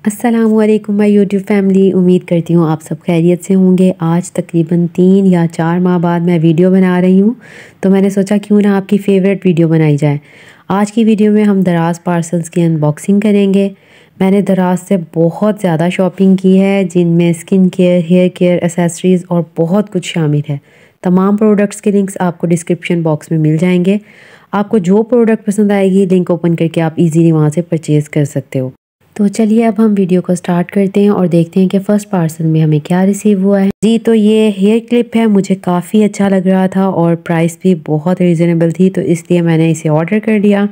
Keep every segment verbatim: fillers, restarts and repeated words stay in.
अस्सलामुअलैकुम my YouTube family. उम्मीद करती हूँ आप सब खैरियत से होंगे। आज तकरीबन तीन या चार माह बाद मैं वीडियो बना रही हूँ, तो मैंने सोचा क्यों ना आपकी फ़ेवरेट वीडियो बनाई जाए। आज की वीडियो में हम दराज पार्सल्स की अनबॉक्सिंग करेंगे। मैंने दराज से बहुत ज़्यादा शॉपिंग की है, जिनमें skin care, hair care, accessories और बहुत कुछ शामिल है। तमाम प्रोडक्ट्स के लिंक्स आपको डिस्क्रिप्शन बॉक्स में मिल जाएंगे। आपको जो प्रोडक्ट पसंद आएगी, लिंक ओपन करके आप इजीली वहाँ से परचेज़ कर सकते हो। तो चलिए अब हम वीडियो को स्टार्ट करते हैं और देखते हैं कि फ़र्स्ट पार्सल में हमें क्या रिसीव हुआ है। जी, तो ये हेयर क्लिप है, मुझे काफ़ी अच्छा लग रहा था और प्राइस भी बहुत रीज़नेबल थी, तो इसलिए मैंने इसे ऑर्डर कर दिया।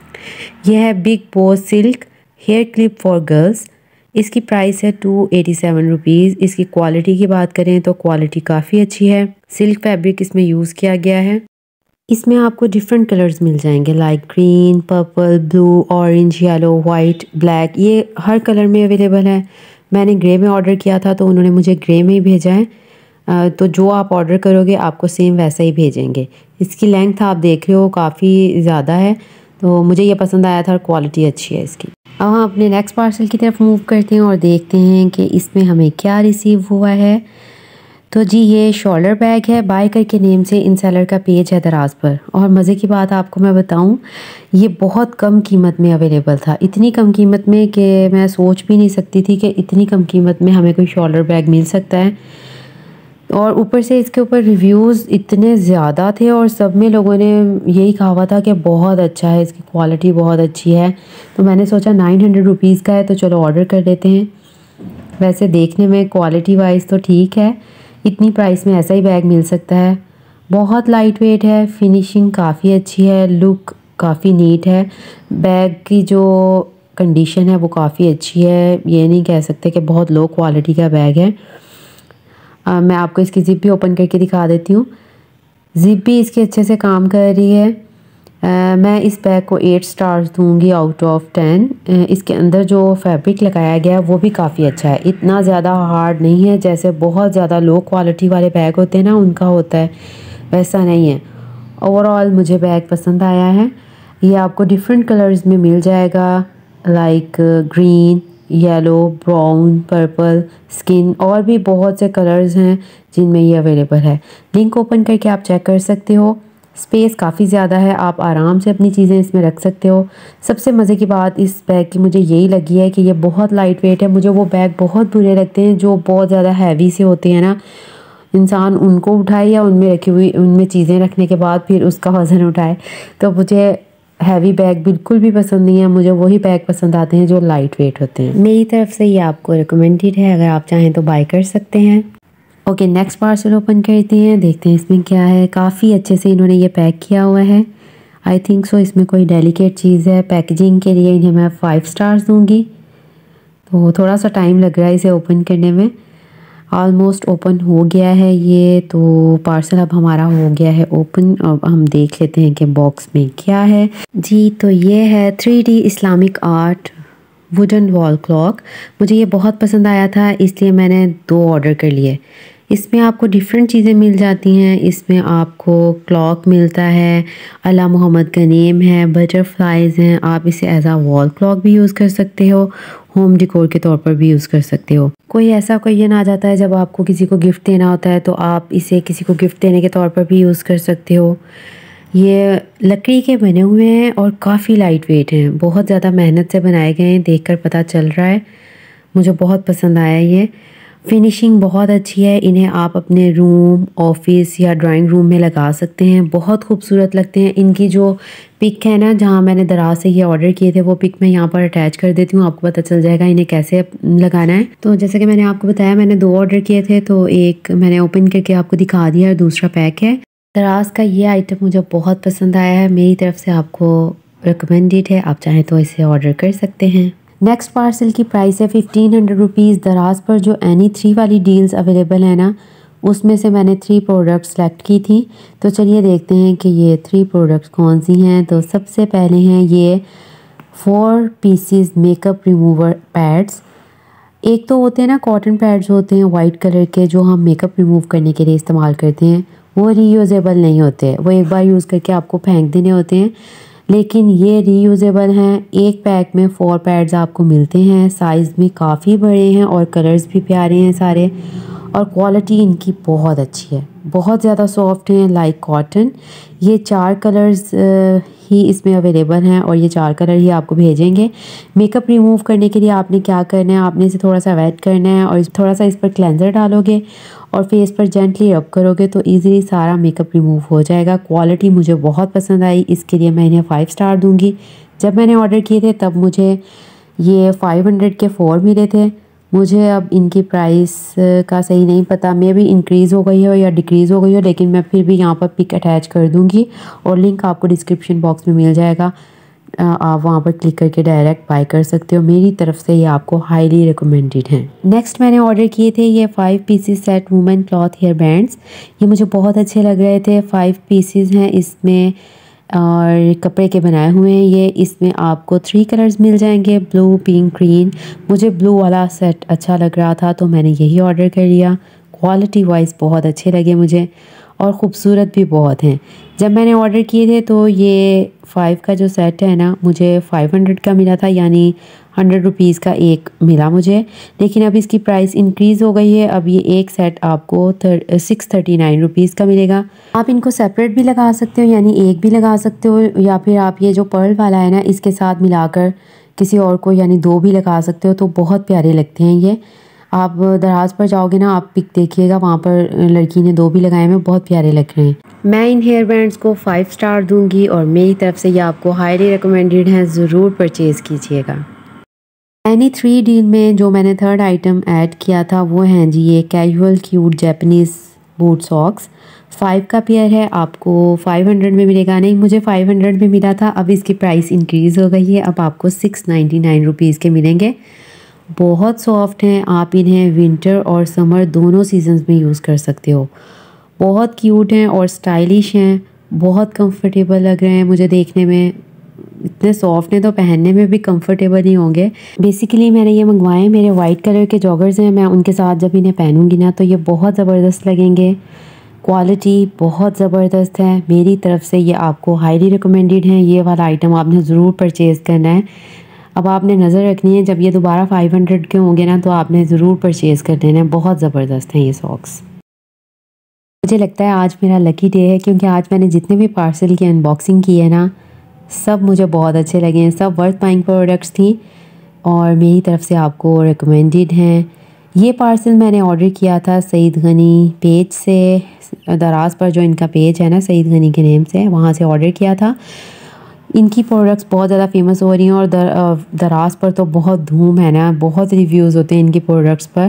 यह है big boss silk hair clip for girls. इसकी प्राइस है टू एटी सेवन रुपीज़। इसकी क्वालिटी की बात करें तो क्वालिटी काफ़ी अच्छी है। सिल्क फैब्रिक इसमें यूज़ किया गया है। इसमें आपको डिफरेंट कलर्स मिल जाएंगे, like green, purple, blue, orange, yellow, white, black. ये हर कलर में अवेलेबल है। मैंने ग्रे में ऑर्डर किया था, तो उन्होंने मुझे ग्रे में ही भेजा है। तो जो आप ऑर्डर करोगे आपको सेम वैसा ही भेजेंगे। इसकी लेंथ आप देख रहे हो काफ़ी ज़्यादा है, तो मुझे ये पसंद आया था और क्वालिटी अच्छी है इसकी। अब हम अपने नेक्स्ट पार्सल की तरफ मूव करते हैं और देखते हैं कि इसमें हमें क्या रिसीव हुआ है। तो जी, ये शोल्डर बैग है। बाय करके नेम से इन सेलर का पेज है दराज पर। और मज़े की बात आपको मैं बताऊं, ये बहुत कम कीमत में अवेलेबल था। इतनी कम कीमत में कि मैं सोच भी नहीं सकती थी कि इतनी कम कीमत में हमें कोई शोल्डर बैग मिल सकता है। और ऊपर से इसके ऊपर रिव्यूज़ इतने ज़्यादा थे और सब में लोगों ने यही कहा हुआ था कि बहुत अच्छा है, इसकी क्वालिटी बहुत अच्छी है। तो मैंने सोचा नाइन हंड्रेड रुपीज़ का है, तो चलो ऑर्डर कर लेते हैं। वैसे देखने में क्वालिटी वाइज तो ठीक है, इतनी प्राइस में ऐसा ही बैग मिल सकता है। बहुत लाइट वेट है, फिनिशिंग काफ़ी अच्छी है, लुक काफ़ी नीट है। बैग की जो कंडीशन है वो काफ़ी अच्छी है। ये नहीं कह सकते कि बहुत लो क्वालिटी का बैग है। आ, मैं आपको इसकी ज़िप भी ओपन करके दिखा देती हूँ। ज़िप भी इसके अच्छे से काम कर रही है। आ, मैं इस बैग को एट स्टार्स दूंगी आउट ऑफ टेन। इसके अंदर जो फैब्रिक लगाया गया है वो भी काफ़ी अच्छा है। इतना ज़्यादा हार्ड नहीं है जैसे बहुत ज़्यादा लो क्वालिटी वाले बैग होते हैं ना, उनका होता है, वैसा नहीं है। ओवरऑल मुझे बैग पसंद आया है। ये आपको डिफरेंट कलर्स में मिल जाएगा, like green, yellow, brown, purple, skin, और भी बहुत से कलर्स हैं जिनमें ये अवेलेबल है। लिंक ओपन करके आप चेक कर सकते हो। स्पेस काफ़ी ज़्यादा है, आप आराम से अपनी चीज़ें इसमें रख सकते हो। सबसे मज़े की बात इस बैग की मुझे यही लगी है कि ये बहुत लाइट वेट है। मुझे वो बैग बहुत बुरे लगते हैं जो बहुत ज़्यादा हैवी से होते हैं ना, इंसान उनको उठाए या उनमें रखी हुई उनमें चीज़ें रखने के बाद फिर उसका वज़न उठाए। तो मुझे हैवी बैग बिल्कुल भी पसंद नहीं है। मुझे वही बैग पसंद आते हैं जो लाइट वेट होते हैं। मेरी तरफ से ये आपको रिकमेंडेड है, अगर आप चाहें तो बाय कर सकते हैं। ओके, नेक्स्ट पार्सल ओपन करते हैं, देखते हैं इसमें क्या है। काफ़ी अच्छे से इन्होंने ये पैक किया हुआ है। आई थिंक सो इसमें कोई डेलिकेट चीज़ है। पैकेजिंग के लिए इन्हें मैं फाइव स्टार्स दूंगी। तो थोड़ा सा टाइम लग रहा है इसे ओपन करने में। ऑलमोस्ट ओपन हो गया है ये, तो पार्सल अब हमारा हो गया है ओपन। अब हम देख लेते हैं कि बॉक्स में क्या है। जी, तो ये है three D Islamic art wooden wall clock. मुझे ये बहुत पसंद आया था, इसलिए मैंने दो ऑर्डर कर लिए। इसमें आपको डिफरेंट चीज़ें मिल जाती हैं। इसमें आपको क्लॉक मिलता है, अला मोहम्मद का नेम है, बटरफ्लाइज हैं। आप इसे एज आ वॉल क्लॉक भी यूज़ कर सकते हो, होम डिकोर के तौर पर भी यूज़ कर सकते हो। कोई ऐसा कोई ये ना आ जाता है जब आपको किसी को गिफ्ट देना होता है, तो आप इसे किसी को गिफ्ट देने के तौर पर भी यूज़ कर सकते हो। ये लकड़ी के बने हुए हैं और काफ़ी लाइट वेट हैं। बहुत ज़्यादा मेहनत से बनाए गए हैं, देखकर पता चल रहा है। मुझे बहुत पसंद आया ये। फिनिशिंग बहुत अच्छी है। इन्हें आप अपने रूम, ऑफिस या ड्राइंग रूम में लगा सकते हैं। बहुत खूबसूरत लगते हैं। इनकी जो पिक है ना, जहाँ मैंने दराज से ये ऑर्डर किए थे, वो पिक मैं यहाँ पर अटैच कर देती हूँ, आपको पता चल जाएगा इन्हें कैसे लगाना है। तो जैसे कि मैंने आपको बताया, मैंने दो ऑर्डर किए थे, तो एक मैंने ओपन करके आपको दिखा दिया और दूसरा पैक है। दराज का ये आइटम मुझे बहुत पसंद आया है। मेरी तरफ से आपको रिकमेंडेड है, आप चाहें तो इसे ऑर्डर कर सकते हैं। नेक्स्ट पार्सल की प्राइस है फिफ्टीन हंड्रेड रुपीज़। दराज पर जो एनी थ्री वाली डील्स अवेलेबल है ना, उसमें से मैंने थ्री प्रोडक्ट्स सेलेक्ट की थी। तो चलिए देखते हैं कि ये थ्री प्रोडक्ट्स कौन सी हैं। तो सबसे पहले हैं ये four pieces makeup remover pads. एक तो होते हैं ना कॉटन पैड्स होते हैं वाइट कलर के, जो हम मेकअप रिमूव करने के लिए इस्तेमाल करते हैं। वो रीयूजेबल नहीं होते, वो एक बार यूज़ करके आपको फेंक देने होते हैं। लेकिन ये रीयूजेबल हैं। एक पैक में फोर पैड्स आपको मिलते हैं, साइज़ में काफ़ी बड़े हैं और कलर्स भी प्यारे हैं सारे, और क्वालिटी इनकी बहुत अच्छी है, बहुत ज़्यादा सॉफ्ट हैं लाइक कॉटन। ये चार कलर्स ही इसमें अवेलेबल हैं और ये चार कलर ही आपको भेजेंगे। मेकअप रिमूव करने के लिए आपने क्या करना है, आपने इसे थोड़ा सा वेट करना है और थोड़ा सा इस पर क्लेंजर डालोगे और फेस पर जेंटली रब करोगे तो इजीली सारा मेकअप रिमूव हो जाएगा। क्वालिटी मुझे बहुत पसंद आई, इसके लिए मैं इन्हें फाइव स्टार दूंगी। जब मैंने ऑर्डर किए थे तब मुझे ये फाइव हंड्रेड के फोर मिले थे। मुझे अब इनकी प्राइस का सही नहीं पता, मे भी इंक्रीज़ हो गई हो या डिक्रीज़ हो गई हो, लेकिन मैं फिर भी यहाँ पर पिक अटैच कर दूँगी और लिंक आपको डिस्क्रिप्शन बॉक्स में मिल जाएगा। आप वहाँ पर क्लिक करके डायरेक्ट बाय कर सकते हो। मेरी तरफ से ये आपको हाईली रिकमेंडेड हैं। नेक्स्ट मैंने ऑर्डर किए थे ये five pieces set women cloth hair bands. ये मुझे बहुत अच्छे लग रहे थे। फाइव पीसीस हैं इसमें और कपड़े के बनाए हुए हैं ये। इसमें आपको थ्री कलर्स मिल जाएंगे, ब्लू, पिंक, ग्रीन। मुझे ब्लू वाला सेट अच्छा लग रहा था तो मैंने यही ऑर्डर कर लिया। क्वालिटी वाइज बहुत अच्छे लगे मुझे और ख़ूबसूरत भी बहुत हैं। जब मैंने ऑर्डर किए थे तो ये फाइव का जो सेट है ना मुझे फाइव हंड्रेड का मिला था, यानी हंड्रेड रुपीज़ का एक मिला मुझे। लेकिन अब इसकी प्राइस इंक्रीज़ हो गई है, अब ये एक सेट आपको थर सिक्स थर्टी नाइन रुपीज़ का मिलेगा। आप इनको सेपरेट भी लगा सकते हो, यानी एक भी लगा सकते हो, या फिर आप ये जो पर्ल वाला है ना इसके साथ मिलाकर किसी और को यानी दो भी लगा सकते हो, तो बहुत प्यारे लगते हैं ये। आप दराज पर जाओगे ना, आप पिक देखिएगा, वहाँ पर लड़की ने दो भी लगाए हैं, बहुत प्यारे लग रहे हैं। मैं इन हेयर बैंड्स को फाइव स्टार दूंगी और मेरी तरफ से ये आपको हाईली रिकमेंडेड हैं, ज़रूर परचेज़ कीजिएगा। एनी थ्री डील में जो मैंने थर्ड आइटम ऐड किया था वो हैं जी ये casual cute Japanese boot socks. Five का पेयर है, आपको फाइव हंड्रेड में मिलेगा। नहीं, मुझे फाइव हंड्रेड में मिला था, अब इसकी प्राइस इंक्रीज़ हो गई है, अब आपको सिक्स नाइन्टी नाइन रुपीज़ के मिलेंगे। बहुत सॉफ्ट हैं, आप इन्हें विंटर और समर दोनों सीजन्स में यूज़ कर सकते हो। बहुत क्यूट हैं और स्टाइलिश हैं, बहुत कंफर्टेबल लग रहे हैं मुझे देखने में। इतने सॉफ्ट हैं तो पहनने में भी कंफर्टेबल ही होंगे। बेसिकली मैंने ये मंगवाए, मेरे वाइट कलर के जॉगर्स हैं, मैं उनके साथ जब इन्हें पहनूंगी ना तो ये बहुत ज़बरदस्त लगेंगे। क्वालिटी बहुत ज़बरदस्त है, मेरी तरफ से ये आपको हाईली रिकमेंडेड हैं। ये वाला आइटम आपने ज़रूर परचेज़ करना है। अब आपने नज़र रखनी है, जब ये दोबारा फाइव हंड्रेड के होंगे ना तो आपने ज़रूर परचेज़ कर देना है। बहुत ज़बरदस्त हैं ये सॉक्स। मुझे लगता है आज मेरा लकी डे है, क्योंकि आज मैंने जितने भी पार्सल की अनबॉक्सिंग की है ना सब मुझे बहुत अच्छे लगे हैं, सब वर्थ बाइंग प्रोडक्ट्स थी और मेरी तरफ से आपको रिकमेंडेड हैं। ये पार्सल मैंने ऑर्डर किया था सईद गनी पेज से, दराज पर जो इनका पेज है ना सईद गनी के नेम से, वहाँ से ऑर्डर किया था। इनकी प्रोडक्ट्स बहुत ज़्यादा फेमस हो रही हैं और दर, दराज पर तो बहुत धूम है ना, बहुत रिव्यूज़ होते हैं इनकी प्रोडक्ट्स पर।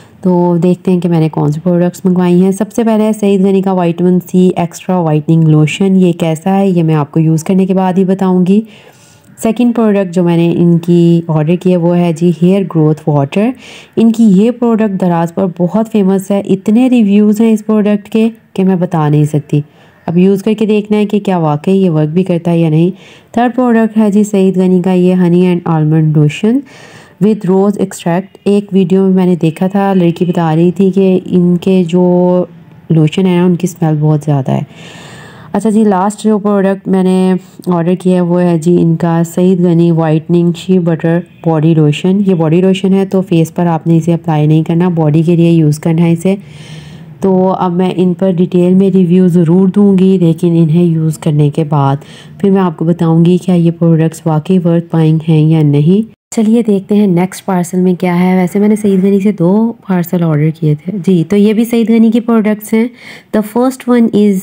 तो देखते हैं कि मैंने कौन सी प्रोडक्ट्स मंगवाई हैं। सबसे पहले सईद गनी का vitamin C extra whitening lotion. ये कैसा है ये मैं आपको यूज़ करने के बाद ही बताऊंगी। सेकंड प्रोडक्ट जो मैंने इनकी ऑर्डर की है वो है जी हेयर ग्रोथ वाटर। इनकी ये प्रोडक्ट दराज पर बहुत फेमस है, इतने रिव्यूज़ हैं इस प्रोडक्ट के कि मैं बता नहीं सकती। अब यूज़ करके देखना है कि क्या वाकई ये वर्क भी करता है या नहीं। थर्ड प्रोडक्ट है जी सईद गनी का ये honey and almond lotion with rose extract. एक वीडियो में मैंने देखा था, लड़की बता रही थी कि इनके जो लोशन है ना उनकी स्मेल बहुत ज़्यादा है। अच्छा जी, लास्ट जो प्रोडक्ट मैंने ऑर्डर किया है वो है जी इनका Saeed Ghani whitening shea butter body lotion. ये बॉडी लोशन है तो फेस पर आपने इसे अप्लाई नहीं करना, बॉडी के लिए यूज़ करना है इसे। तो अब मैं इन पर डिटेल में रिव्यू ज़रूर दूंगी, लेकिन इन्हें यूज़ करने के बाद फिर मैं आपको बताऊंगी क्या ये प्रोडक्ट्स वाकई वर्थ बाइंग हैं या नहीं। चलिए देखते हैं नेक्स्ट पार्सल में क्या है। वैसे मैंने सईद गनी से दो पार्सल ऑर्डर किए थे जी, तो ये भी सईद गनी की प्रोडक्ट्स हैं। The first one is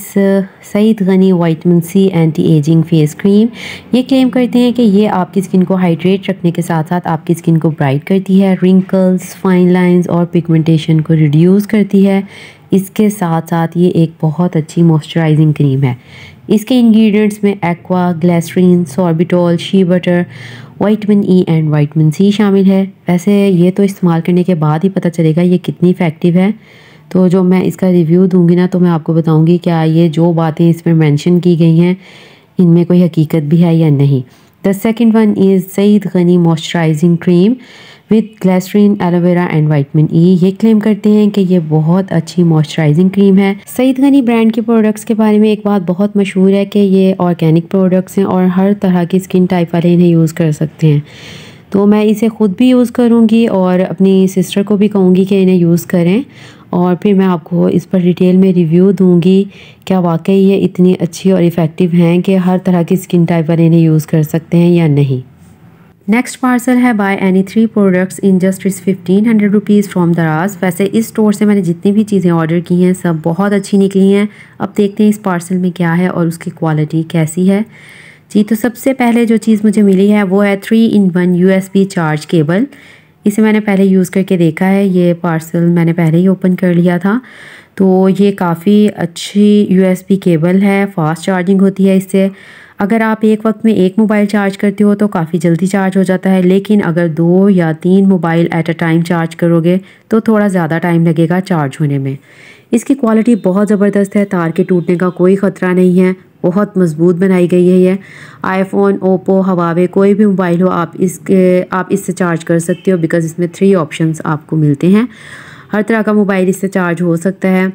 Saeed Ghani vitamin C anti ageing face cream. ये क्लेम करते हैं कि ये आपकी स्किन को हाइड्रेट रखने के साथ साथ आपकी स्किन को ब्राइट करती है, रिंकल्स, फाइन लाइंस और पिगमेंटेशन को रिड्यूस करती है। इसके साथ साथ ये एक बहुत अच्छी मॉइस्चराइजिंग क्रीम है। इसके इंग्रेडिएंट्स में aqua, glycerine, sorbitol, shea butter, vitamin E and vitamin C शामिल है। वैसे ये तो इस्तेमाल करने के बाद ही पता चलेगा ये कितनी इफ़ेक्टिव है। तो जो मैं इसका रिव्यू दूंगी ना तो मैं आपको बताऊंगी क्या ये जो बातें इसमें मेंशन की गई हैं इनमें कोई हकीकत भी है या नहीं। The second one is Saeed Ghani moisturising cream. With glycerine, aloe vera and vitamin E. ये क्लेम करते हैं कि ये बहुत अच्छी मॉइस्चराइजिंग क्रीम है। सईद गनी ब्रांड के प्रोडक्ट्स के बारे में एक बात बहुत मशहूर है कि ये ऑर्गेनिक प्रोडक्ट्स हैं और हर तरह की स्किन टाइप वाले इन्हें यूज़ कर सकते हैं। तो मैं इसे ख़ुद भी यूज़ करूँगी और अपनी सिस्टर को भी कहूँगी कि इन्हें यूज़ करें, और फिर मैं आपको इस पर डिटेल में रिव्यू दूँगी क्या वाकई ये इतनी अच्छी और इफ़ेक्टिव हैं कि हर तरह की स्किन टाइप वाले इन्हें यूज़ कर सकते हैं या नहीं। नेक्स्ट पार्सल है buy any three products in just इस fifteen hundred rupees from Daraz. वैसे इस स्टोर से मैंने जितनी भी चीज़ें ऑर्डर की हैं सब बहुत अच्छी निकली हैं। अब देखते हैं इस पार्सल में क्या है और उसकी क्वालिटी कैसी है। जी, तो सबसे पहले जो चीज़ मुझे मिली है वो है three in one USB charge cable. इसे मैंने पहले यूज़ करके देखा है, ये पार्सल मैंने पहले ही ओपन कर लिया था। तो ये काफ़ी अच्छी यूएसबी केबल है, फ़ास्ट चार्जिंग होती है इससे। अगर आप एक वक्त में एक मोबाइल चार्ज करते हो तो काफ़ी जल्दी चार्ज हो जाता है, लेकिन अगर दो या तीन mobile at a time charge करोगे तो थोड़ा ज़्यादा टाइम लगेगा चार्ज होने में। इसकी क्वालिटी बहुत ज़बरदस्त है, तार के टूटने का कोई ख़तरा नहीं है, बहुत मजबूत बनाई गई है ये। आईफोन, ओप्पो, हवावे कोई भी मोबाइल हो आप इसके आप इससे चार्ज कर सकते हो, बिकॉज़ इसमें थ्री ऑप्शंस आपको मिलते हैं। हर तरह का मोबाइल इससे चार्ज हो सकता है।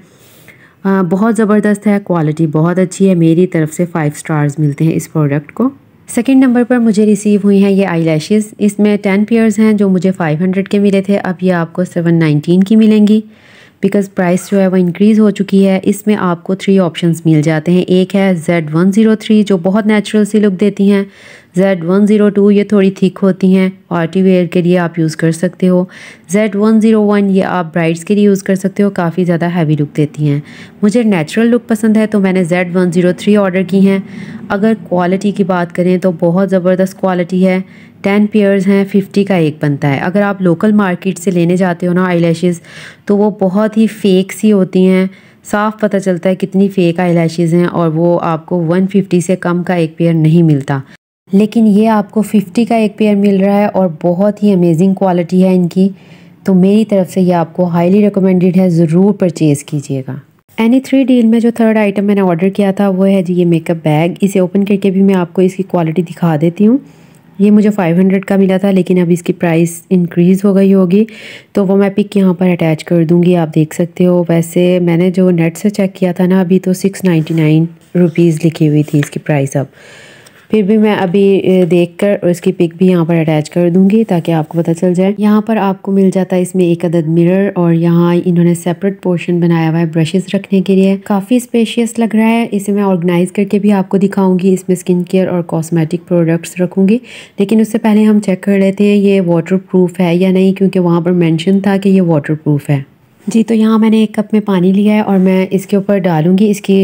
आ, बहुत ज़बरदस्त है, क्वालिटी बहुत अच्छी है। मेरी तरफ से फाइव स्टार्स मिलते हैं इस प्रोडक्ट को। सेकंड नंबर पर मुझे रिसीव हुई हैं ये आई लैशेज़। इसमें टेन पेयर्स हैं जो मुझे फाइव हंड्रेड के मिले थे, अब ये आपको सेवन नाइनटीन की मिलेंगी, बिकॉज़ प्राइस जो है वो इंक्रीज़ हो चुकी है। इसमें आपको थ्री ऑप्शंस मिल जाते हैं। एक है जेड वन ज़ीरो थ्री जो बहुत नेचुरल सी लुक देती हैं। जेड वन ज़ीरो टू ये थोड़ी थिक होती हैं, पार्टी वेयर के लिए आप यूज़ कर सकते हो। जेड वन ज़ीरो वन ये आप ब्राइड्स के लिए यूज़ कर सकते हो, काफ़ी ज़्यादा हैवी लुक देती हैं। मुझे नेचुरल लुक पसंद है तो मैंने Z one zero three order की हैं। अगर क्वालिटी की बात करें तो बहुत ज़बरदस्त क्वालिटी है। टेन पेयर्स हैं, फिफ्टी का एक बनता है। अगर आप लोकल मार्केट से लेने जाते हो ना आई लैशेज़ तो वो बहुत ही फ़ेक सी होती हैं, साफ़ पता चलता है कितनी फ़ेक आई लैशेज़ हैं, और वो आपको वन फिफ्टी से कम का एक पेयर नहीं मिलता। लेकिन ये आपको फिफ्टी का एक पेयर मिल रहा है और बहुत ही अमेजिंग क्वालिटी है इनकी। तो मेरी तरफ से ये आपको हाईली रिकमेंडेड है, ज़रूर परचेज़ कीजिएगा। एनी थ्री डील में जो थर्ड आइटम मैंने ऑर्डर किया था वो है जी ये मेकअप बैग। इसे ओपन करके भी मैं आपको इसकी क्वालिटी दिखा देती हूँ। ये मुझे फाइव हंड्रेड का मिला था, लेकिन अब इसकी प्राइस इंक्रीज़ हो गई होगी, तो वो मैं पिक यहाँ पर अटैच कर दूँगी, आप देख सकते हो। वैसे मैंने जो नेट से चेक किया था ना अभी, तो सिक्स नाइन्टी नाइन रुपीज़ लिखी हुई थी इसकी प्राइस। अब फिर भी मैं अभी देखकर इसकी पिक भी यहाँ पर अटैच कर दूंगी ताकि आपको पता चल जाए। यहाँ पर आपको मिल जाता है इसमें एक अदद मिरर, और यहाँ इन्होंने सेपरेट पोर्शन बनाया हुआ है ब्रशेस रखने के लिए। काफ़ी स्पेशियस लग रहा है। इसे मैं ऑर्गेनाइज करके भी आपको दिखाऊंगी। इसमें स्किन केयर और कॉस्मेटिक प्रोडक्ट्स रखूँगी, लेकिन उससे पहले हम चेक कर लेते हैं ये वाटर प्रूफ है या नहीं, क्योंकि वहाँ पर मैंशन था कि ये वाटर प्रूफ है। जी, तो यहाँ मैंने एक कप में पानी लिया है और मैं इसके ऊपर डालूँगी, इसकी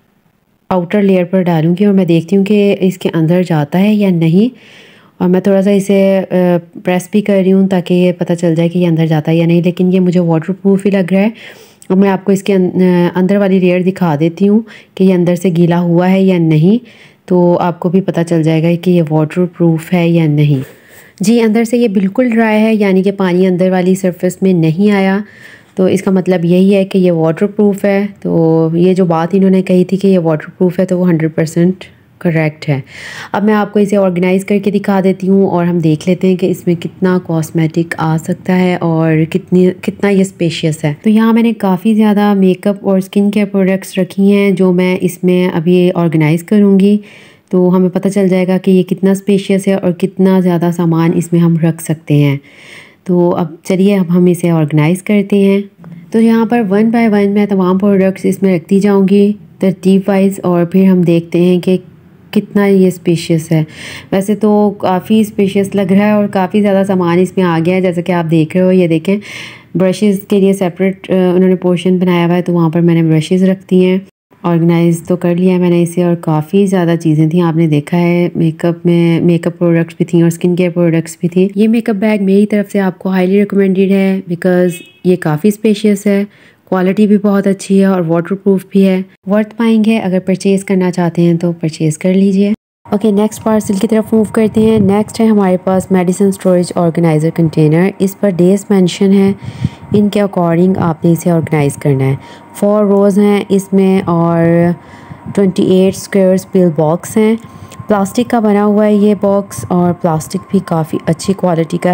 आउटर लेयर पर डालूंगी, और मैं देखती हूँ कि इसके अंदर जाता है या नहीं। और मैं थोड़ा सा इसे प्रेस भी कर रही हूँ ताकि ये पता चल जाए कि ये अंदर जाता है या नहीं, लेकिन ये मुझे वाटर प्रूफ ही लग रहा है। और मैं आपको इसके अंदर वाली लेयर दिखा देती हूँ कि ये अंदर से गीला हुआ है या नहीं, तो आपको भी पता चल जाएगा कि ये वाटर प्रूफ है या नहीं। जी, अंदर से ये बिल्कुल ड्राई है, यानी कि पानी अंदर वाली सरफेस में नहीं आया, तो इसका मतलब यही है कि ये वाटर प्रूफ है। तो ये जो बात इन्होंने कही थी कि ये वाटर प्रूफ है, तो वो हंड्रेड परसेंट करेक्ट है। अब मैं आपको इसे ऑर्गेनाइज़ करके दिखा देती हूँ और हम देख लेते हैं कि इसमें कितना कॉस्मेटिक आ सकता है और कितनी कितना ये स्पेशियस है। तो यहाँ मैंने काफ़ी ज़्यादा मेकअप और स्किन केयर प्रोडक्ट्स रखी हैं जो मैं इसमें अभी ऑर्गेनाइज़ करूँगी, तो हमें पता चल जाएगा कि ये कितना स्पेशियस है और कितना ज़्यादा सामान इसमें हम रख सकते हैं। तो अब चलिए अब हम इसे ऑर्गेनाइज़ करते हैं। तो यहाँ पर वन बाय वन मैं तमाम प्रोडक्ट्स इसमें रखती जाऊँगी तरतीब वाइज, और फिर हम देखते हैं कि कितना ये स्पेशियस है। वैसे तो काफ़ी स्पेशियस लग रहा है और काफ़ी ज़्यादा सामान इसमें आ गया है, जैसा कि आप देख रहे हो। ये देखें, ब्रशेज़ के लिए सेपरेट उन्होंने पोर्शन बनाया हुआ है, तो वहाँ पर मैंने ब्रशेज़ रखती हैं। ऑर्गेनाइज़ तो कर लिया है मैंने इसे, और काफ़ी ज़्यादा चीज़ें थी, आपने देखा है। मेकअप में मेकअप प्रोडक्ट्स भी थी और स्किन केयर प्रोडक्ट्स भी थी। ये मेकअप बैग मेरी तरफ से आपको हाईली रिकमेंडेड है, बिकॉज़ ये काफ़ी स्पेशियस है, क्वालिटी भी बहुत अच्छी है और वाटर प्रूफ भी है। वर्थ बाइंग है, अगर परचेज़ करना चाहते हैं तो परचेज़ कर लीजिए। ओके, नेक्स्ट पार्सल की तरफ मूव करते हैं। नेक्स्ट है हमारे पास मेडिसिन स्टोरेज ऑर्गेनाइज़र कंटेनर। इस पर डेज मेंशन है, इनके अकॉर्डिंग आपने इसे ऑर्गेनाइज़ करना है। फोर रोज़ हैं इसमें और twenty eight squares pill box हैं। प्लास्टिक का बना हुआ है ये बॉक्स, और प्लास्टिक भी काफ़ी अच्छी क्वालिटी का है,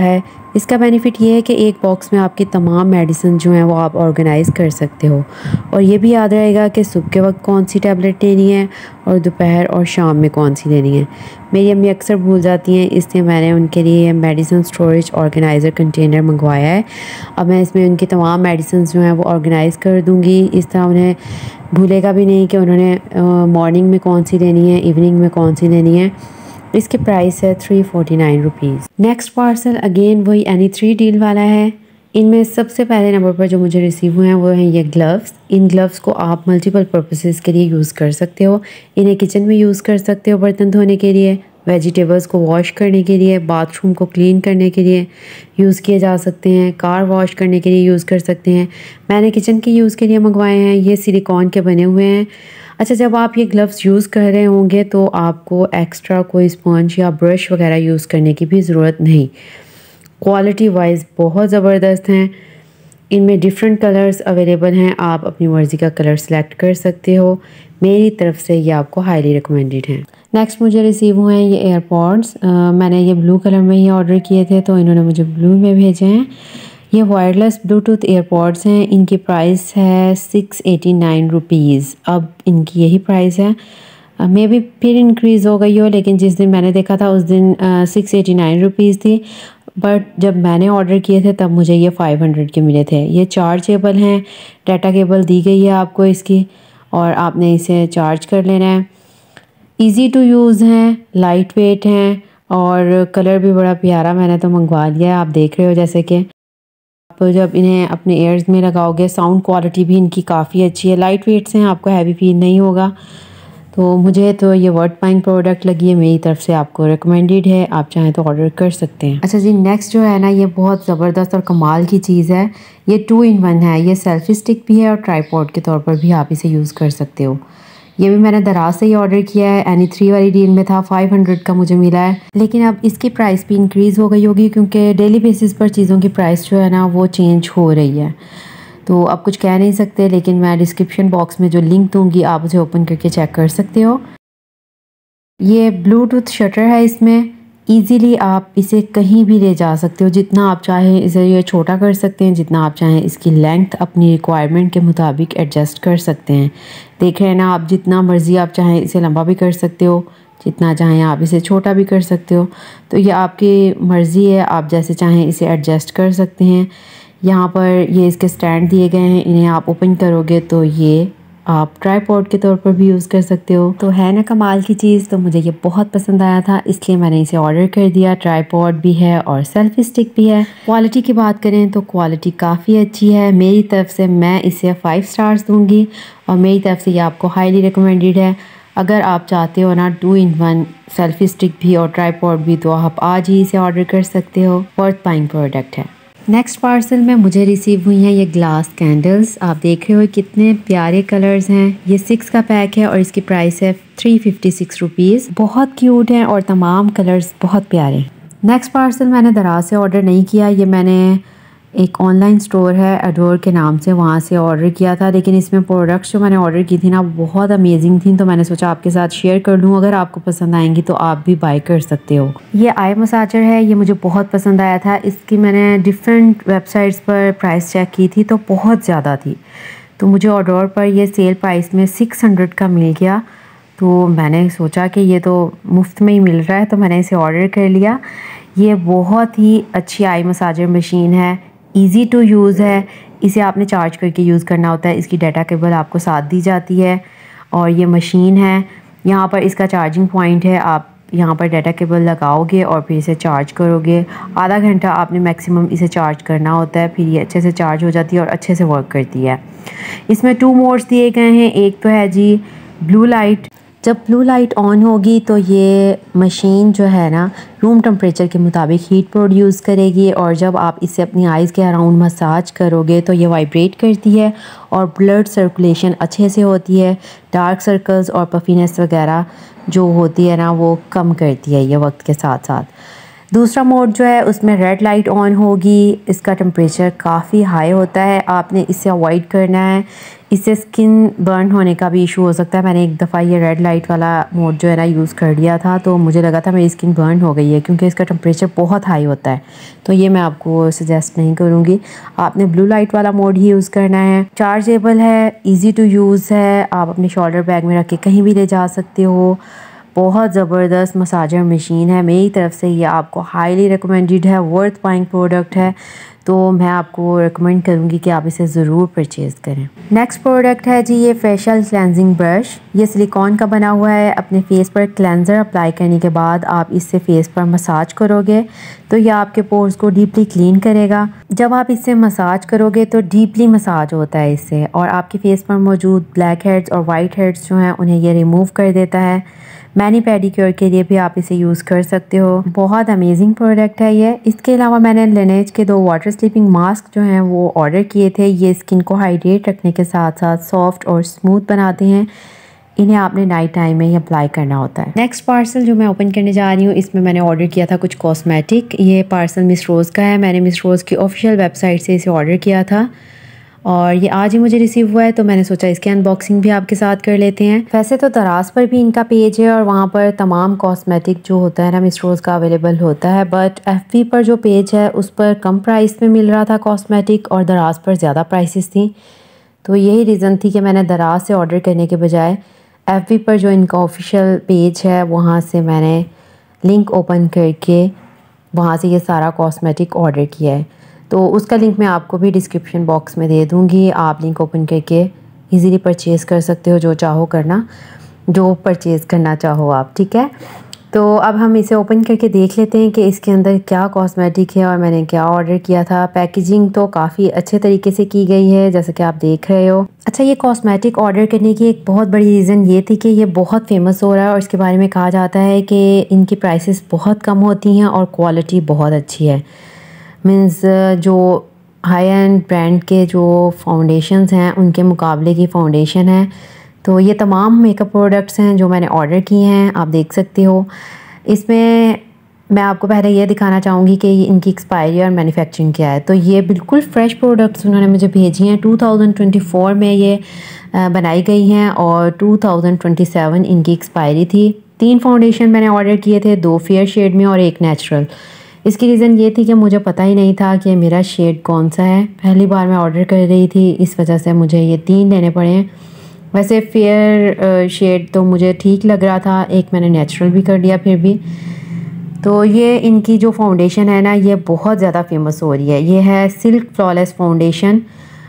इसका बेनिफिट ये है कि एक बॉक्स में आपके तमाम मेडिसिन जो हैं वो आप ऑर्गेनाइज़ कर सकते हो, और ये भी याद रहेगा कि सुबह के वक्त कौन सी टैबलेट लेनी है और दोपहर और शाम में कौन सी लेनी है। मेरी अम्मी अक्सर भूल जाती हैं, इसलिए मैंने उनके लिए मेडिसिन स्टोरेज ऑर्गेनाइज़र कंटेनर मंगवाया है। अब मैं इसमें उनकी तमाम मेडिसिन जो हैं वो ऑर्गेनाइज़ कर दूँगी, इस तरह उन्हें भूलेगा भी नहीं कि उन्होंने मॉर्निंग में कौन सी लेनी है, इवनिंग में कौन सी लेनी है। इसके प्राइस है three forty nine rupees. Next parcel again वही एनी थ्री डील वाला है। इनमें सबसे पहले नंबर पर जो मुझे रिसीव हुए हैं वो हैं ये ग्लव्स। इन ग्लव्स को आप मल्टीपल पर्पसेस के लिए यूज़ कर सकते हो। इन्हें किचन में यूज़ कर सकते हो बर्तन धोने के लिए, वेजिटेबल्स को वॉश करने के लिए, बाथरूम को क्लीन करने के लिए यूज़ किए जा सकते हैं, कार वॉश करने के लिए यूज़ कर सकते हैं। मैंने किचन के यूज़ के लिए मंगवाए हैं। ये सिलिकॉन के बने हुए हैं। अच्छा, जब आप ये ग्लव्स यूज़ कर रहे होंगे तो आपको एक्स्ट्रा कोई स्पंज या ब्रश वगैरह यूज़ करने की भी ज़रूरत नहीं। क्वालिटी वाइज बहुत ज़बरदस्त हैं। इनमें डिफरेंट कलर्स अवेलेबल हैं, आप अपनी मर्ज़ी का कलर सेलेक्ट कर सकते हो। मेरी तरफ से ये आपको हाईली रिकमेंडेड हैं। नेक्स्ट मुझे रिसीव हुए हैं ये एयरपॉड्स। मैंने ये ब्लू कलर में ही ऑर्डर किए थे तो इन्होंने मुझे ब्लू में भेजे हैं। ये वायरलेस ब्लूटूथ एयरपॉड्स हैं। इनकी प्राइस है सिक्स एटी नाइन रुपीज़। अब इनकी यही प्राइस है, मे बी फिर इंक्रीज़ हो गई हो, लेकिन जिस दिन मैंने देखा था उस दिन सिक्स एटी नाइन रुपीज़ थी। बट जब मैंने ऑर्डर किए थे तब मुझे ये फाइव हंड्रेड के मिले थे। ये चार्जेबल हैं, डाटा केबल दी गई है आपको इसकी, और आपने इसे चार्ज कर लेना है। ईज़ी टू यूज़ हैं, लाइट वेट हैं, और कलर भी बड़ा प्यारा मैंने तो मंगवा लिया है। आप देख रहे हो जैसे कि आप जब इन्हें अपने एयर्स में लगाओगे, साउंड क्वालिटी भी इनकी काफ़ी अच्छी है, लाइट वेट्स हैं, आपको हैवी फील नहीं होगा। तो मुझे तो ये वर्थ बाइंग प्रोडक्ट लगी है, मेरी तरफ से आपको रिकमेंडेड है, आप चाहें तो ऑर्डर कर सकते हैं। अच्छा जी, नेक्स्ट जो है ना, ये बहुत ज़बरदस्त और कमाल की चीज़ है। ये टू इन वन है। ये सेल्फी स्टिक भी है और ट्राईपॉड के तौर पर भी आप इसे यूज़ कर सकते हो। ये भी मैंने दराज से ही ऑर्डर किया है, एनी थ्री वाली डील में था, फाइव हंड्रेड का मुझे मिला है। लेकिन अब इसकी प्राइस भी इंक्रीज़ हो गई होगी, क्योंकि डेली बेसिस पर चीज़ों की प्राइस जो है ना वो चेंज हो रही है। तो अब कुछ कह नहीं सकते, लेकिन मैं डिस्क्रिप्शन बॉक्स में जो लिंक दूंगी आप उसे ओपन करके चेक कर सकते हो। ये ब्लूटूथ शटर है, इसमें इजीली आप इसे कहीं भी ले जा सकते हो। जितना आप चाहें इसे ये छोटा कर सकते हैं, जितना आप चाहें इसकी लेंथ अपनी रिक्वायरमेंट के मुताबिक एडजस्ट कर सकते हैं। देख रहे हैं ना आप, जितना मर्ज़ी आप चाहें इसे लंबा भी कर सकते हो, जितना चाहें आप इसे छोटा भी कर सकते हो। तो ये आपकी मर्ज़ी है, आप जैसे चाहें इसे एडजस्ट कर सकते हैं। यहाँ पर ये इसके स्टैंड दिए गए हैं, इन्हें आप ओपन करोगे तो ये आप ट्राईपॉड के तौर पर भी यूज़ कर सकते हो। तो है ना कमाल की चीज़। तो मुझे ये बहुत पसंद आया था, इसलिए मैंने इसे ऑर्डर कर दिया। ट्राईपॉड भी है और सेल्फी स्टिक भी है। क्वालिटी की बात करें तो क्वालिटी काफ़ी अच्छी है। मेरी तरफ से मैं इसे फाइव स्टार्स दूंगी, और मेरी तरफ से ये आपको हाईली रिकमेंडेड है। अगर आप चाहते हो ना two in one selfie stick भी और ट्राईपॉड भी, तो आप आज ही इसे ऑर्डर कर सकते हो। वर्थ बाइंग प्रोडक्ट है। नेक्स्ट पार्सल में मुझे रिसीव हुई हैं ये ग्लास कैंडल्स। आप देख रहे हो कितने प्यारे कलर्स हैं। ये सिक्स का पैक है और इसकी प्राइस है थ्री फिफ्टी सिक्स रुपीज़। बहुत क्यूट हैं और तमाम कलर्स बहुत प्यारे। नेक्स्ट पार्सल मैंने दराज से ऑर्डर नहीं किया, ये मैंने एक ऑनलाइन स्टोर है अडोर के नाम से, वहाँ से ऑर्डर किया था। लेकिन इसमें प्रोडक्ट्स जो मैंने ऑर्डर की थी ना बहुत अमेजिंग थी, तो मैंने सोचा आपके साथ शेयर कर लूँ। अगर आपको पसंद आएंगी तो आप भी बाय कर सकते हो। ये आई मसाजर है, ये मुझे बहुत पसंद आया था। इसकी मैंने डिफरेंट वेबसाइट्स पर प्राइस चेक की थी तो बहुत ज़्यादा थी, तो मुझे अडोर पर ये सेल प्राइस में सिक्स हंड्रेड का मिल गया। तो मैंने सोचा कि ये तो मुफ्त में ही मिल रहा है, तो मैंने इसे ऑर्डर कर लिया। ये बहुत ही अच्छी आई मसाजर मशीन है, ईज़ी टू यूज़ है। इसे आपने चार्ज करके यूज़ करना होता है। इसकी डाटा केबल आपको साथ दी जाती है, और ये मशीन है। यहाँ पर इसका चार्जिंग पॉइंट है, आप यहाँ पर डाटा केबल लगाओगे और फिर इसे चार्ज करोगे। आधा घंटा आपने मैक्सिमम इसे चार्ज करना होता है, फिर ये अच्छे से चार्ज हो जाती है और अच्छे से वर्क करती है। इसमें टू मोड्स दिए गए हैं। एक तो है जी ब्लू लाइट। जब ब्लू लाइट ऑन होगी तो ये मशीन जो है ना रूम टेम्परेचर के मुताबिक हीट प्रोड्यूस करेगी, और जब आप इसे अपनी आइज़ के अराउंड मसाज करोगे तो ये वाइब्रेट करती है और ब्लड सर्कुलेशन अच्छे से होती है। डार्क सर्कल्स और पफीनेस वगैरह जो होती है ना वो कम करती है ये वक्त के साथ साथ। दूसरा मोड जो है उसमें रेड लाइट ऑन होगी। इसका टेम्परेचर काफ़ी हाई होता है, आपने इसे अवॉइड करना है। इससे स्किन बर्न होने का भी इशू हो सकता है। मैंने एक दफ़ा ये रेड लाइट वाला मोड जो है ना यूज़ कर लिया था, तो मुझे लगा था मेरी स्किन बर्न हो गई है, क्योंकि इसका टेम्परेचर बहुत हाई होता है। तो ये मैं आपको सजेस्ट नहीं करूँगी, आपने ब्लू लाइट वाला मोड ही यूज़ करना है। चार्जेबल है, ईज़ी टू यूज़ है, आप अपने शोल्डर बैग में रख के कहीं भी ले जा सकते हो। बहुत ज़बरदस्त मसाजर मशीन है, मेरी तरफ से ये आपको हाईली रिकमेंडेड है, वर्थ बाइंग प्रोडक्ट है। तो मैं आपको रिकमेंड करूँगी कि आप इसे ज़रूर परचेज़ करें। नेक्स्ट प्रोडक्ट है जी ये फेशियल क्लेंजिंग ब्रश। ये सिलिकॉन का बना हुआ है। अपने फेस पर क्लेंजर अप्लाई करने के बाद आप इससे फेस पर मसाज करोगे तो ये आपके पोर्स को डीपली क्लीन करेगा। जब आप इससे मसाज करोगे तो डीपली मसाज होता है इससे, और आपके फेस पर मौजूद ब्लैक हेड्स और वाइट हेड्स जो हैं उन्हें ये रिमूव कर देता है। मैनी पेडिक्योर के लिए भी आप इसे यूज़ कर सकते हो। बहुत अमेजिंग प्रोडक्ट है ये। इसके अलावा मैंने लेनेज के दो वाटर स्लीपिंग मास्क जो हैं वो ऑर्डर किए थे। ये स्किन को हाइड्रेट रखने के साथ साथ सॉफ्ट और स्मूथ बनाते हैं। इन्हें आपने नाइट टाइम में ही अप्लाई करना होता है। नेक्स्ट पार्सल जो मैं ओपन करने जा रही हूँ, इसमें मैंने ऑर्डर किया था कुछ कॉस्मेटिक। ये पार्सल मिस रोज़ का है। मैंने मिस रोज़ की ऑफिशियल वेबसाइट से इसे ऑर्डर किया था और ये आज ही मुझे रिसीव हुआ है, तो मैंने सोचा इसकी अनबॉक्सिंग भी आपके साथ कर लेते हैं। वैसे तो दराज पर भी इनका पेज है और वहाँ पर तमाम कॉस्मेटिक जो होता है ना मिस रोज़ का अवेलेबल होता है, बट एफबी पर जो पेज है उस पर कम प्राइस में मिल रहा था कॉस्मेटिक और दराज पर ज़्यादा प्राइसेस थी। तो यही रीज़न थी कि मैंने दराज से ऑर्डर करने के बजाय एफबी पर जो इनका ऑफिशियल पेज है वहाँ से मैंने लिंक ओपन करके वहाँ से ये सारा कॉस्मेटिक ऑर्डर किया है। तो उसका लिंक मैं आपको भी डिस्क्रिप्शन बॉक्स में दे दूँगी, आप लिंक ओपन करके इजीली परचेज़ कर सकते हो, जो चाहो करना, जो परचेज़ करना चाहो आप, ठीक है। तो अब हम इसे ओपन करके देख लेते हैं कि इसके अंदर क्या कॉस्मेटिक है और मैंने क्या ऑर्डर किया था। पैकेजिंग तो काफ़ी अच्छे तरीके से की गई है जैसे कि आप देख रहे हो। अच्छा, ये कॉस्मेटिक ऑर्डर करने की एक बहुत बड़ी रीज़न ये थी कि ये बहुत फेमस हो रहा है और इसके बारे में कहा जाता है कि इनकी प्राइसेस बहुत कम होती हैं और क्वालिटी बहुत अच्छी है। मीन्स जो हाई एंड ब्रांड के जो फाउंडेशंस हैं उनके मुकाबले की फ़ाउंडेशन है। तो ये तमाम मेकअप प्रोडक्ट्स हैं जो मैंने ऑर्डर किए हैं, आप देख सकते हो। इसमें मैं आपको पहले ये दिखाना चाहूँगी कि इनकी एक्सपायरी और मैन्युफैक्चरिंग क्या है। तो ये बिल्कुल फ़्रेश प्रोडक्ट्स उन्होंने मुझे भेजी हैं। टू थाउजेंड ट्वेंटी फोर में ये बनाई गई हैं और टू थाउजेंड ट्वेंटी सेवन इनकी एक्सपायरी थी। तीन फाउंडेशन मैंने ऑर्डर किए थे, दो फेयर शेड में और एक नेचुरल। इसकी रीज़न ये थी कि मुझे पता ही नहीं था कि मेरा शेड कौन सा है, पहली बार मैं ऑर्डर कर रही थी, इस वजह से मुझे ये तीन लेने पड़े हैं। वैसे फेयर शेड तो मुझे ठीक लग रहा था, एक मैंने नेचुरल भी कर लिया फिर भी। तो ये इनकी जो फाउंडेशन है ना ये बहुत ज़्यादा फेमस हो रही है। ये है सिल्क फ्लॉलेस फाउंडेशन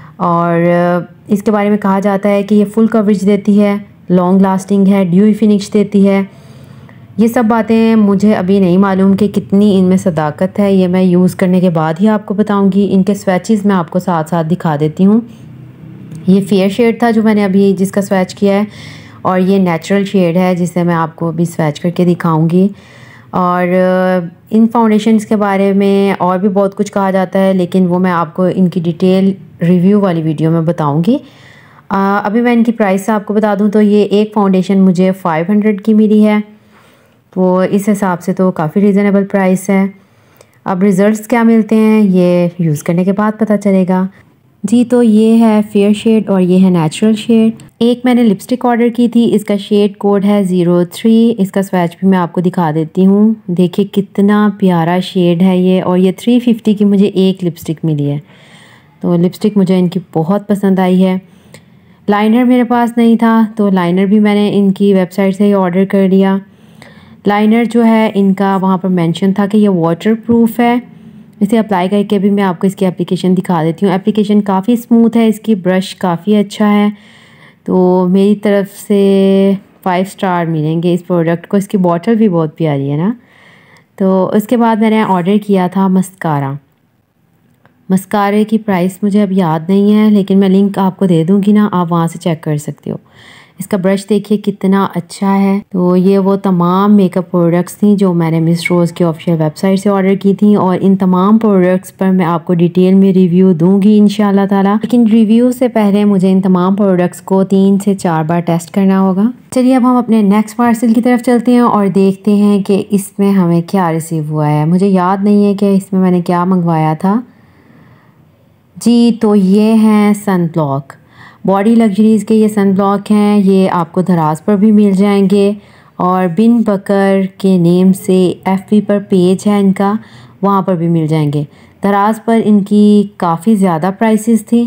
और इसके बारे में कहा जाता है कि ये फुल कवरेज देती है, लॉन्ग लास्टिंग है, ड्यूई फिनिश देती है। ये सब बातें मुझे अभी नहीं मालूम कि कितनी इनमें सदाकत है, ये मैं यूज़ करने के बाद ही आपको बताऊंगी। इनके स्वैचेस मैं आपको साथ साथ दिखा देती हूँ। ये फेयर शेड था जो मैंने अभी जिसका स्वैच किया है और ये नेचुरल शेड है जिसे मैं आपको अभी स्वैच करके दिखाऊंगी। और इन फाउंडेशंस के बारे में और भी बहुत कुछ कहा जाता है, लेकिन वो मैं आपको इनकी डिटेल रिव्यू वाली वीडियो में बताऊँगी। अभी मैं इनकी प्राइस आपको बता दूँ तो ये एक फाउंडेशन मुझे फाइव हंड्रेड की मिली है, तो इस हिसाब से तो काफ़ी रीज़नेबल प्राइस है। अब रिज़ल्ट्स क्या मिलते हैं ये यूज़ करने के बाद पता चलेगा जी। तो ये है फेयर शेड और ये है नेचुरल शेड। एक मैंने लिपस्टिक ऑर्डर की थी, इसका शेड कोड है ज़ीरो थ्री। इसका स्वैच भी मैं आपको दिखा देती हूँ, देखिए कितना प्यारा शेड है ये। और ये थ्री फिफ्टी की मुझे एक लिपस्टिक मिली है, तो लिपस्टिक मुझे इनकी बहुत पसंद आई है। लाइनर मेरे पास नहीं था तो लाइनर भी मैंने इनकी वेबसाइट से ही ऑर्डर कर लिया। लाइनर जो है इनका वहाँ पर मेंशन था कि ये वाटर प्रूफ है। इसे अप्लाई करके भी मैं आपको इसकी एप्लीकेशन दिखा देती हूँ। एप्लीकेशन काफ़ी स्मूथ है, इसकी ब्रश काफ़ी अच्छा है, तो मेरी तरफ से फाइव स्टार मिलेंगे इस प्रोडक्ट को। इसकी बॉटल भी बहुत प्यारी है ना। तो उसके बाद मैंने ऑर्डर किया था मस्कारा। मस्कारे की प्राइस मुझे अब याद नहीं है, लेकिन मैं लिंक आपको दे दूँगी ना, आप वहाँ से चेक कर सकते हो। इसका ब्रश देखिए कितना अच्छा है। तो ये वो तमाम मेकअप प्रोडक्ट्स थी जो मैंने मिस रोज़ की ऑफिशियल वेबसाइट से ऑर्डर की थी, और इन तमाम प्रोडक्ट्स पर मैं आपको डिटेल में रिव्यू दूंगी इंशाल्लाह ताला। लेकिन रिव्यू से पहले मुझे इन तमाम प्रोडक्ट्स को तीन से चार बार टेस्ट करना होगा। चलिए अब हम अपने नेक्स्ट पार्सल की तरफ चलते हैं और देखते हैं कि इसमें हमें क्या रिसीव हुआ है। मुझे याद नहीं है कि इसमें मैंने क्या मंगवाया था जी। तो ये हैं सन ब्लॉक, बॉडी लग्जरीज़ के ये सन ब्लॉक हैं। ये आपको दराज पर भी मिल जाएंगे और बिन बकर के नेम से एफबी पर पेज है इनका, वहाँ पर भी मिल जाएंगे। दराज पर इनकी काफ़ी ज़्यादा प्राइसेस थी,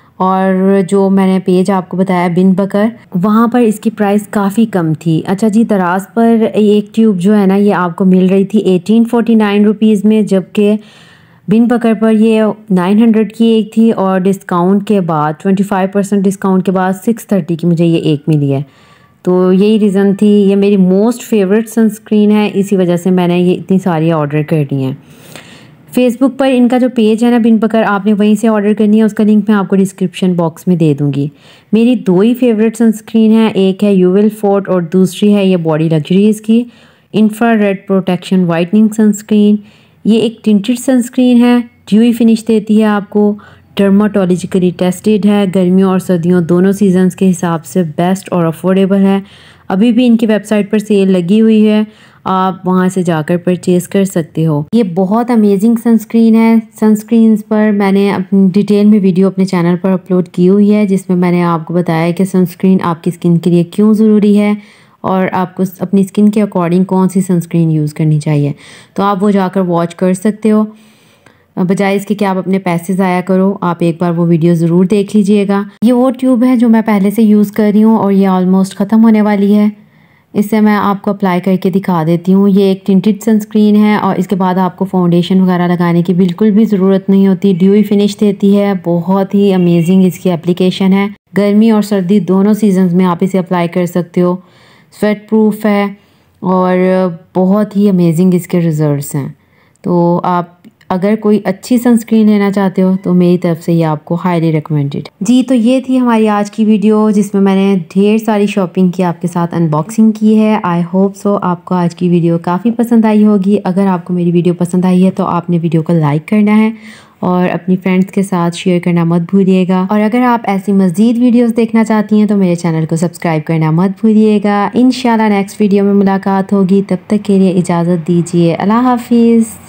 और जो मैंने पेज आपको बताया बिन बकर, वहाँ पर इसकी प्राइस काफ़ी कम थी। अच्छा जी, दराज पर एक ट्यूब जो है ना ये आपको मिल रही थी एटीन फोर्टी नाइन रुपीज़ में, जबकि बिन बकर पर ये नाइन हंड्रेड की एक थी, और डिस्काउंट के बाद ट्वेंटी फाइव परसेंट डिस्काउंट के बाद सिक्स थर्टी की मुझे ये एक मिली है। तो यही रीज़न थी। ये मेरी मोस्ट फेवरेट सनस्क्रीन है, इसी वजह से मैंने ये इतनी सारी ऑर्डर कर दी हैं। फेसबुक पर इनका जो पेज है ना बिन बकर, आपने वहीं से ऑर्डर करनी है। उसका लिंक मैं आपको डिस्क्रिप्शन बॉक्स में दे दूँगी। मेरी दो ही फेवरेट सनस्क्रीन है, एक है यू विल फोर्ट और दूसरी है ये बॉडी लग्जरीज़ की इंफ्रारेड प्रोटेक्शन वाइटनिंग सनस्क्रीन। ये एक टिंटेड सनस्क्रीन है, ड्यूई फिनिश देती है आपको, डर्माटोलॉजिकली टेस्टेड है, गर्मियों और सर्दियों दोनों सीजन्स के हिसाब से बेस्ट और अफोर्डेबल है। अभी भी इनकी वेबसाइट पर सेल लगी हुई है, आप वहां से जाकर परचेज़ कर सकते हो। ये बहुत अमेजिंग सनस्क्रीन है। सनस्क्रीन्स पर मैंने अपनी डिटेल में वीडियो अपने चैनल पर अपलोड की हुई है, जिसमें मैंने आपको बताया कि सनस्क्रीन आपकी स्किन के लिए क्यों ज़रूरी है और आपको अपनी स्किन के अकॉर्डिंग कौन सी सनस्क्रीन यूज़ करनी चाहिए। तो आप वो जाकर वॉच कर सकते हो, बजाय इसके कि आप अपने पैसे ज़ाया करो। आप एक बार वो वीडियो ज़रूर देख लीजिएगा। ये वो ट्यूब है जो मैं पहले से यूज़ कर रही हूँ और ये ऑलमोस्ट ख़त्म होने वाली है। इससे मैं आपको अप्लाई करके दिखा देती हूँ। ये एक टिंटेड सनस्क्रीन है और इसके बाद आपको फाउंडेशन वगैरह लगाने की बिल्कुल भी ज़रूरत नहीं होती। ड्यूई फिनिश देती है, बहुत ही अमेजिंग इसकी एप्लीकेशन है। गर्मी और सर्दी दोनों सीजन्स में आप इसे अप्लाई कर सकते हो। स्वेट प्रूफ है और बहुत ही अमेजिंग इसके रिज़ल्ट्स हैं। तो आप अगर कोई अच्छी सनस्क्रीन लेना चाहते हो तो मेरी तरफ से ये आपको हाईली रिकमेंडेड जी। तो ये थी हमारी आज की वीडियो, जिसमें मैंने ढेर सारी शॉपिंग की आपके साथ अनबॉक्सिंग की है। आई होप सो आपको आज की वीडियो काफ़ी पसंद आई होगी। अगर आपको मेरी वीडियो पसंद आई है तो आपने वीडियो को लाइक करना है और अपनी फ्रेंड्स के साथ शेयर करना मत भूलिएगा। और अगर आप ऐसी मज़ीद वीडियोस देखना चाहती हैं तो मेरे चैनल को सब्सक्राइब करना मत भूलिएगा। इंशाल्लाह नेक्स्ट वीडियो में मुलाकात होगी, तब तक के लिए इजाज़त दीजिए। अल्लाह हाफिज़।